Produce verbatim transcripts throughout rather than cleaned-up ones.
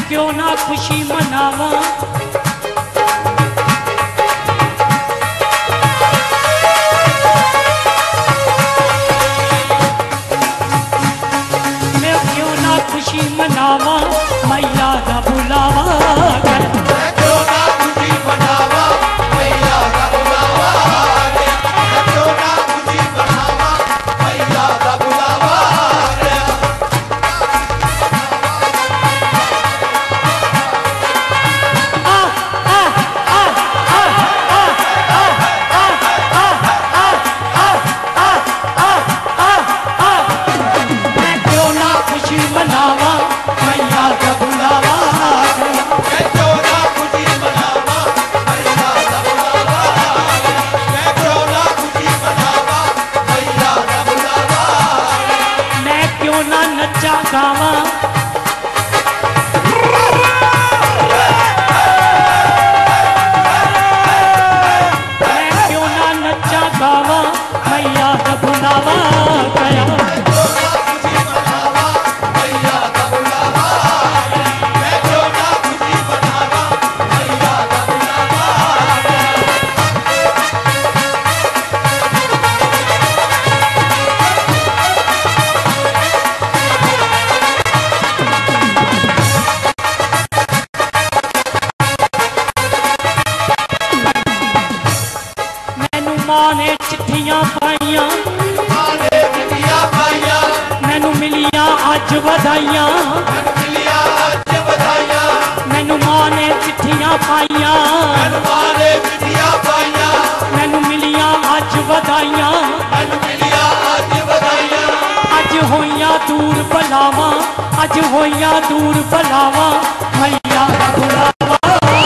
क्यों ना खुशी मनावा, मैं क्यों ना खुशी मनावा, मैया दा बुलावा कर। मैं क्यों ना खुशी मनावा, मैया दा बुलावा गया। मैं क्यों ना खुशी मनावा, मैया दा बुलावा गया। मैं क्यों ना खुशी मनावा, मैया दा बुलावा गया। मैं क्यों ना खुशी मनावा, मैया दा बुलावा गया। मैं क्यों ना खुशी मनावा, मैया दा बुलावा गया। मैं क्यों ना नचा गावा, मैं क्यों ना नचा गावा, मैया दा बुलावा गया। मैं क्यों ना खुशी मनावा, मैया दा बुलावा गया। मैनू मां ने चिट्ठियां पाइयां, आने चिट्ठियां पाइयां, मैनू मिलियां अज बधाइयां। मिलिया अज बधाइयां। मैनू मां ने चिट्ठियां पाइयां, आने चिट्ठियां पाइयां, मैनू मिलियां अज बधाइयां। मिलिया अज बधाइयां। अज होइयां दूर बलावा, अज होइयां दूर बलावा, मैया दा बुलावा।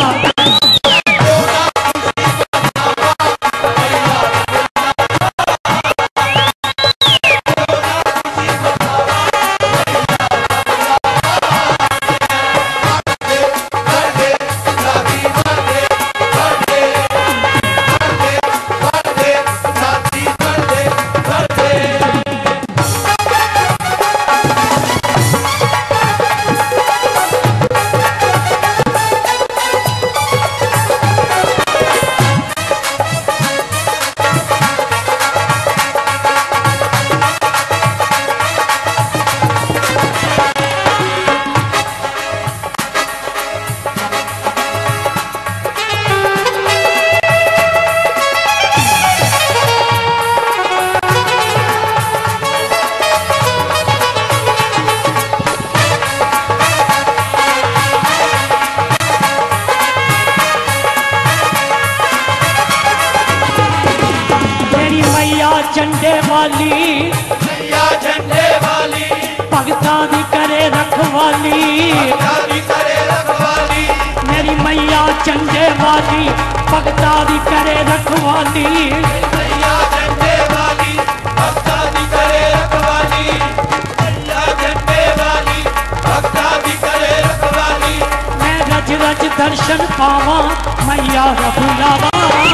मेरी मैया झंडे वाली, मैया झंडे वाली, भगतां दी करे रखवाली। शादी करे रखवाली। मेरी मैया झंडे वाली, भगतां दी करे रखवाली। मैया झंडे वाली, भक्ता दी करे रखवाली। मैया झंडे वाली, भक्ता दी करे रखवाली। मैं रज रज दर्शन पावा, मैया दा बुलावा।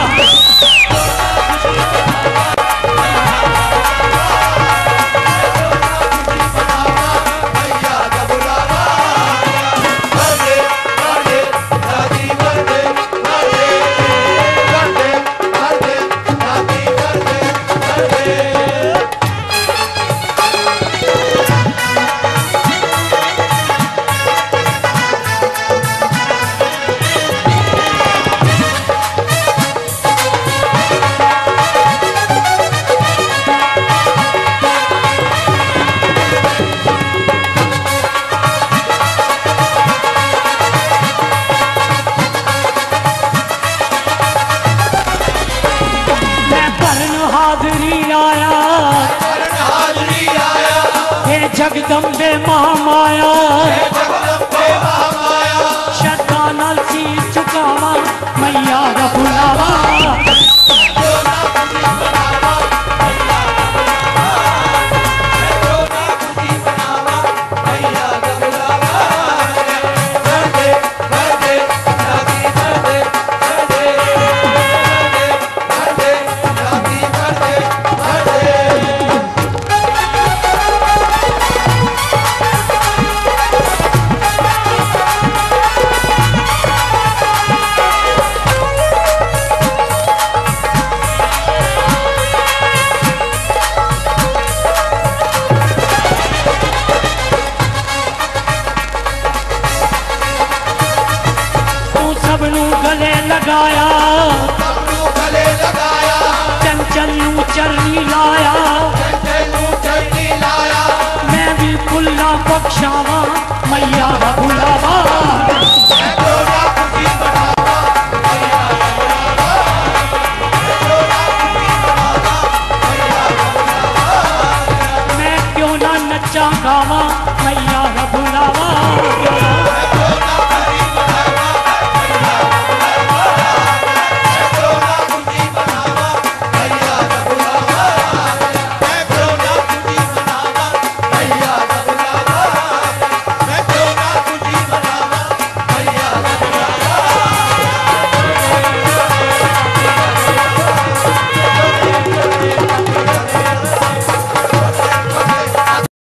मैया दा बुलावा गया। बरदे बरदे शादी बरदे बरदे बरदे बरदे शादी बरदे बरदे। मैं भरन हाजरी आया, भरन हाजरी आया। हे जगदम्बे महामाया। जगदम्बे महामाया। श्रद्धा नाल सीस झुकावा, मैया दा बुलावा। क्यों ना खुशी मनावा, मैया दा बुलावा। मैं क्यों ना खुशी मनावा, मैया दा बुलावा गया। बरदे बरदे शादी बरदे बरदे बरदे बरदे शादी बरदे बरदे। लगाया सबनू गले लगाया चंचल नू चरनी लाया चंचल नू चरनी लाया मैं भी खुला बख्शावा मैया दा बुलावा